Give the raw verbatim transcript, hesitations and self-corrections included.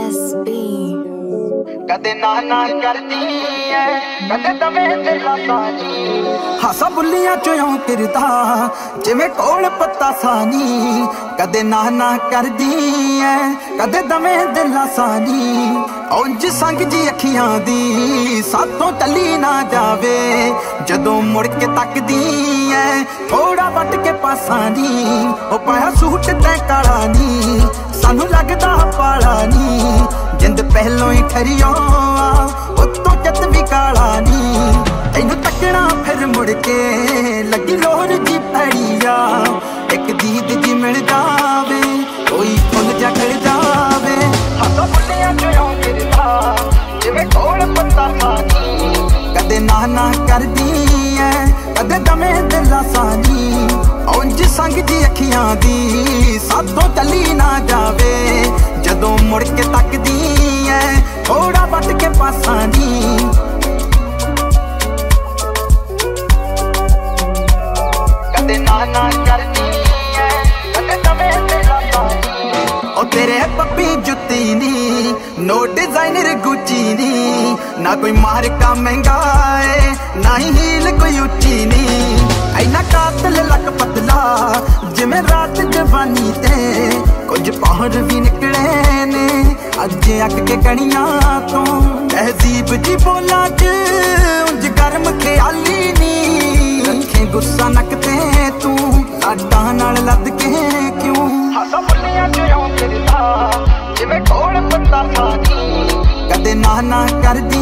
S B कदे ना ना करदी है कदे तवे तेरा सानी हासा बुलियां चों किरदा जिवें कोल पत्ता सानी कदे ना ना करदी है कदे दमे दिला सानी उंज संग जी अखियां दी साथों टली ना जावे जदों मुड़ के तकदी है थोड़ा वट के पासा नी ओ पाया सूट ते काला नी सानू लगदा पाला नी जिंद पहलों ही ठरियो उत्तों चत भी काला नी तैनू तकना फिर मुड़ के लगी लोर जी पैड़िया एक दीद जी मिल जावे कोई फुल जा खड़ जावे हाथों बुलियां चों किरदा जिवें कोल पत्ता सानी कदे ना ना करदी है कदे दमे दिला सानी उंज संग जी अखियां दी साथों टली ना जावे जदों मुड़ के तकदी है थोड़ा वट के पासा नी कदे ना ना करदी है कदे तवे तेरा सानी ओ तेरे पप्पी जुत्ती नी नो डिजाइनर गुची नी ना कोई मार्का महंगा है ना ही हील कोई उच्ची नी ऐना कातल लक पतला जिवें रात जवानी ते कुछ पहाड़ भी निकले ने अज अक के कणियां तो तहजीब जी बोला च उंज गर्म ख्याली नी रखे गुस्सा नकते तू लाडा नाल लद के क्यों हासा बुलियां चों किरदा जिवें कोल पत्ता सानी कदे ना ना करदी